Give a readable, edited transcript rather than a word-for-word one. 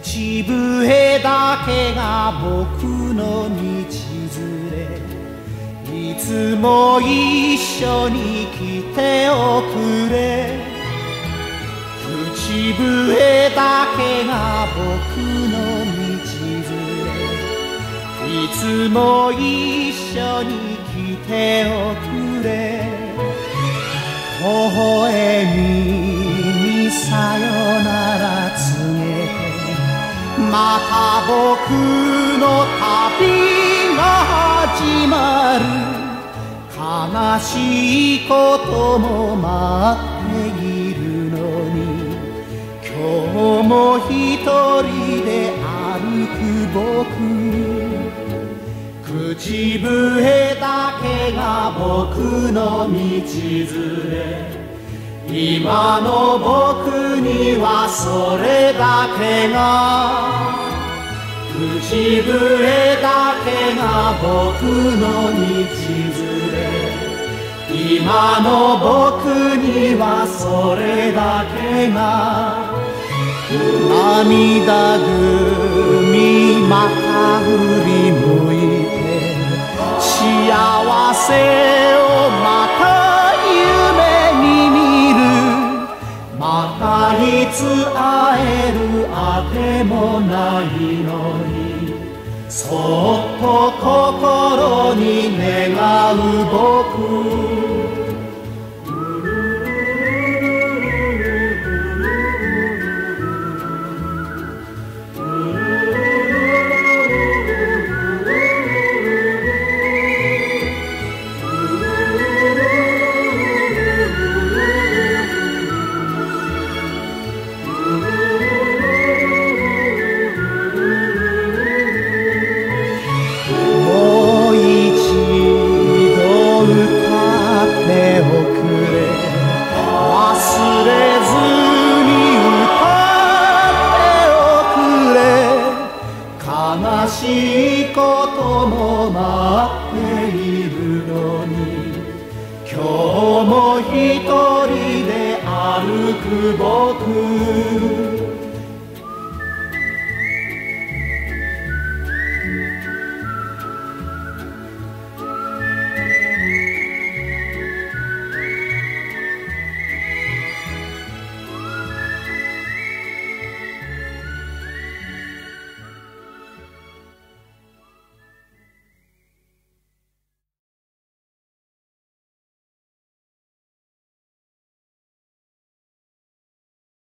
口笛だけが僕の道連れ、いつも一緒に来ておくれ。口笛だけが僕の道連れ、いつも一緒に来ておくれ。微笑みにさよなら告げて、また僕の旅が始まる。悲しいことも待っているのに、今日も一人で歩く僕。口笛だけが僕の道連れ、今の僕にはそれだけが。口笛だけが僕の道連れ、今の僕にはそれだけが。涙ぐみまた振り向いて、幸せをまた夢に見る。またいつ会えるあてもないのに、そっと心に願う僕。悲しいことも待っているのに、今日も一人で歩く僕。